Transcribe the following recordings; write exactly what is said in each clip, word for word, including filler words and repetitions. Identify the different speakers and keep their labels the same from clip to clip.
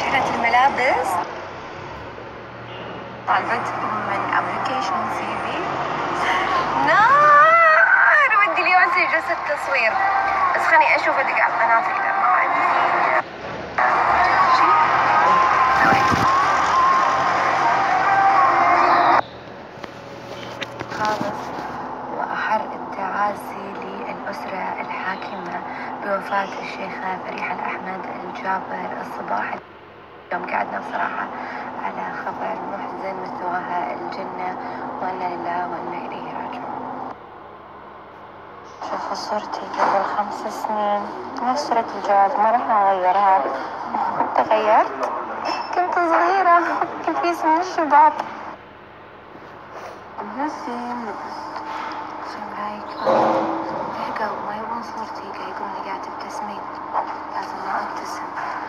Speaker 1: شحنة الملابس. طالبتكم من ابلكيشن سي في. نار ودي اليوم اسوي جلسة تصوير، بس خليني اشوف ادق على القناة اذا ما عندي شيء. خالص وأحر التعازي للأسرة الحاكمة بوفاة الشيخة فريحة الأحمد الجابر الصباح. اليوم قعدنا بصراحة على خبر محزن مثواها الجنة وإنا لله وإنا إليه راجعون. شوفوا صورتي قبل خمس سنين، نفس صورة الجواز ما راح أغيرها. تغيرت، كنت صغيرة، كنت في سن الشباب. نسيم شو رايك؟ لحقوا ما يبون صورتي، قاعد يقولون لي قاعد تبتسمين، لازم ما ابتسم.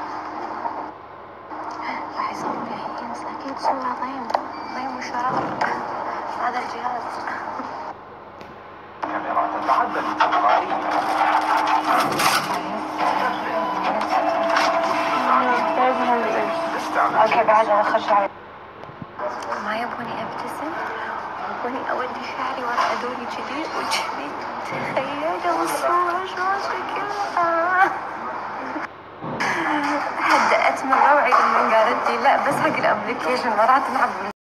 Speaker 1: راح يصورون لي الحين، بس اكيد صورة ضيم ضيم وشراب هذا الجهاز. اوكي بعد اخر شعري ما يبوني ابتسم، يبوني اودي شعري ورا هذولي كذي وكذي. تخيلوا الصورة شلون شكلها. هدأت من روعي لما قالت لي لا بس حق الابلكيشن مرات نعب